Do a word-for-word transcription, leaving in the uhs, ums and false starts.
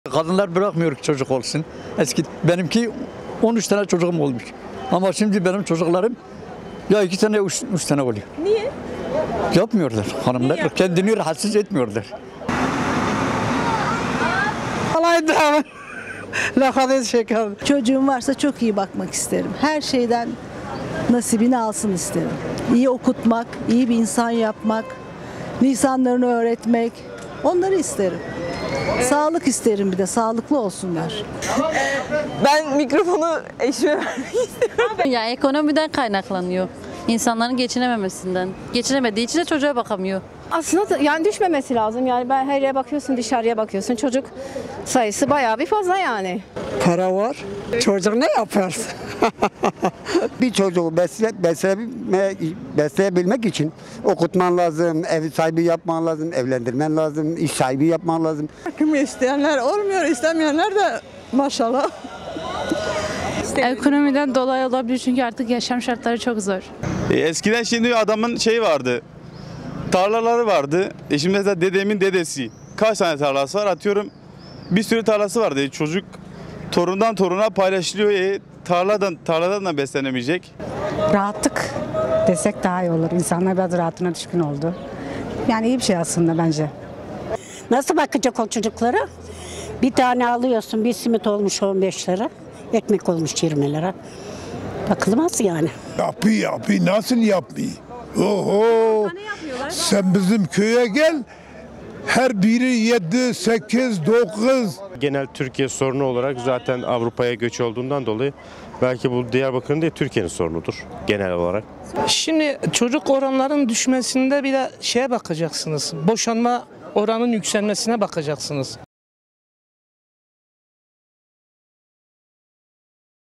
Kadınlar bırakmıyor ki çocuk olsun. Eski benimki on üç tane çocuğum olmuş. Ama şimdi benim çocuklarım ya iki tane üç, üç tane oluyor. Niye? Yapmıyorlar hanımlar. Niye? Kendini rahatsız etmiyorlar. Alaydı. Lafadız şeker. Çocuğum varsa çok iyi bakmak isterim. Her şeyden nasibini alsın isterim. İyi okutmak, iyi bir insan yapmak, lisanlarını öğretmek. Onları isterim. Sağlık isterim bir de, sağlıklı olsunlar. Ben mikrofonu eşime vermek istiyorum. Ya ekonomiden kaynaklanıyor. İnsanların geçinememesinden. Geçinemediği için de çocuğa bakamıyor. Aslında da- yani düşmemesi lazım. Yani ben her yere bakıyorsun, dışarıya bakıyorsun. Çocuk sayısı bayağı bir fazla yani. Para var. Çocuk ne yaparsın? Bir çocuğu besle, besleme, besleyebilmek için okutman lazım, ev sahibi yapman lazım, evlendirmen lazım, iş sahibi yapman lazım. Kimi isteyenler olmuyor, istemeyenler de maşallah. Ekonomiden dolayı olabilir çünkü artık yaşam şartları çok zor. E, eskiden şimdi adamın şey vardı, tarlaları vardı. E şimdi mesela dedemin dedesi kaç tane tarlası var atıyorum, bir sürü tarlası vardı. E, çocuk torundan toruna paylaşılıyor. E, tarladan tarladan da beslenemeyecek. Rahatlık desek daha iyi olur. İnsanlar biraz rahatına düşkün oldu. Yani iyi bir şey aslında bence. Nasıl bakacak o çocuklara? Bir tane alıyorsun, bir simit olmuş on beş lira, ekmek olmuş yirmi lira. Bakılmaz yani. Yapıyor yapıyor, nasıl yapıyor? Oho! Sen bizim köye gel, her biri yedi, sekiz, dokuz. Genel Türkiye sorunu olarak zaten Avrupa'ya göç olduğundan dolayı belki bu Diyarbakır'ın değil Türkiye'nin sorunudur genel olarak. Şimdi çocuk oranların düşmesinde bir de şeye bakacaksınız. Boşanma oranın yükselmesine bakacaksınız.